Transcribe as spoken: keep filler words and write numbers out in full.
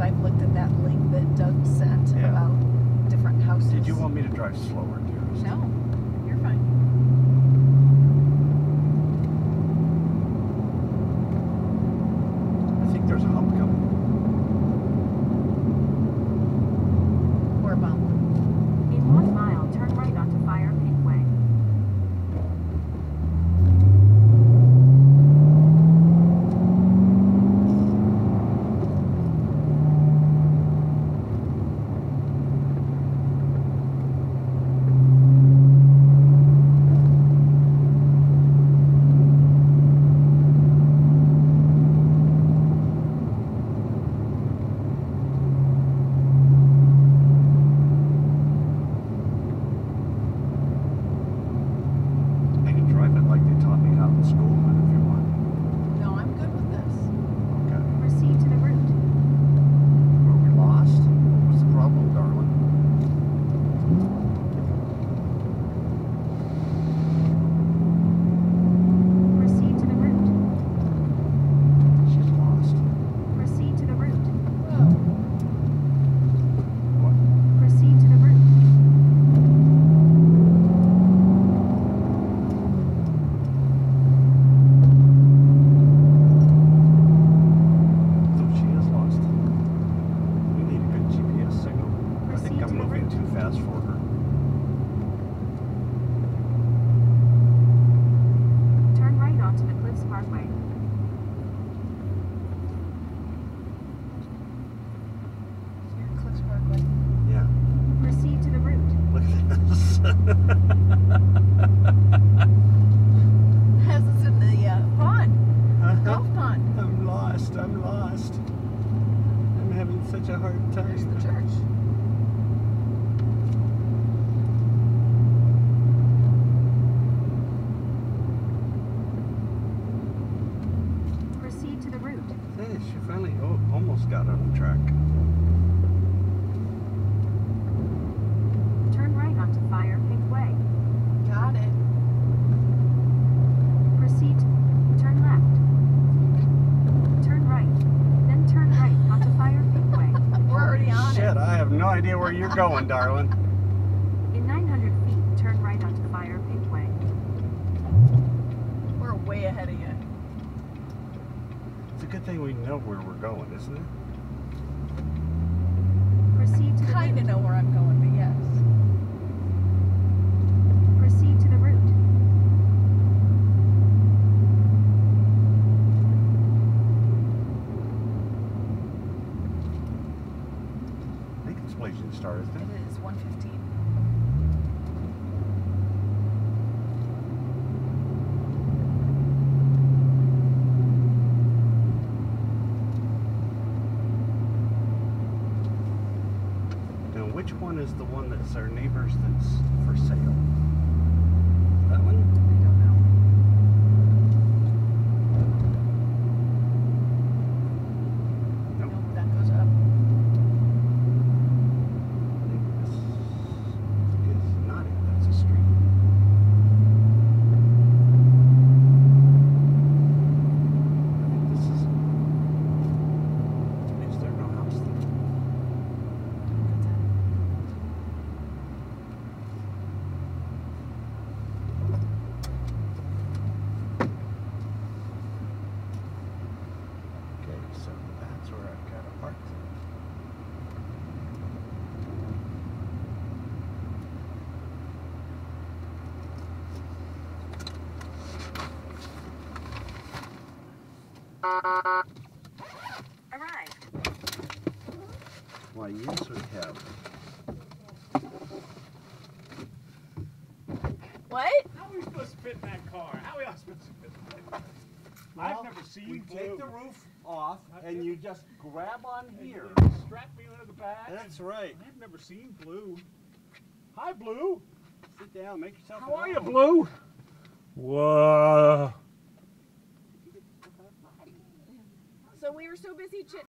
I've looked at that link that Doug sent Yeah. about different houses. Did you want me to drive slower, dearest? No, you're fine. I think there's a hump coming. Or a bump. In one mile, turn right onto Fire Pink Way. I can drive it like they taught me how in school, but if you want. No, I'm good with this. Okay. Proceed to the route. Are we lost? What's the problem, darling? Proceed to the route. She's lost. Proceed to the route. Whoa. What? Proceed to the route. So she is lost. We need a good G P S signal. I Proceed think to I'm the moving route. too fast for her. Turn right onto the Cliffs Parkway. Here, Cliffs Parkway. Yeah. Proceed to the route. Look at this. Has us in the uh, pond. Golf I'm pond. lost. I'm lost. I'm having such a hard There's the time. church. Proceed to the route. Hey, she finally oh, almost got on the track. Turn right onto Fire Pink Way. Got it. Proceed. Turn left. Turn right. Then turn right onto Fire Pink Way. We're already on Shit, it. I have no idea where you're going, darling. In nine hundred feet, turn right onto Fire Pink Way. We're way ahead of you. It's a good thing we know where we're going, isn't it? Proceed to the Kind of route. know where I'm going, but yes. Proceed to the route. I think it's Blazing Star, isn't it? It is one fifteen. Now, which one is the one that's our neighbors that's for sale? That one? I don't know. Nope. Nope, that goes up. I think this is not it. That's a street. I think this is. Is there no house there? That's it. Okay, so that's where I've got to park. Arrived. Why, yes, we have. What? How are we supposed to fit in that car? How are we all supposed to fit in that car? Well, I've never seen we blue. take the roof off and you just grab on And here. you strap me under the back. That's right. I've never seen blue. Hi, Blue. Sit down, make yourself How at are you, home. Blue? Whoa. So we were so busy chit